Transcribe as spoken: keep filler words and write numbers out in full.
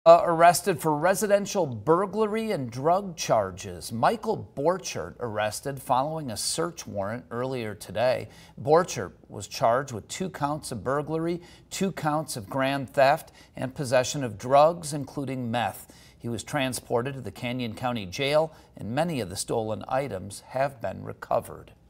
Uh, arrested for residential burglary and drug charges. Michael Borchert arrested following a search warrant earlier today. Borchert was charged with two counts of burglary, two counts of grand theft, and possession of drugs, including meth. He was transported to the Canyon County Jail, and many of the stolen items have been recovered.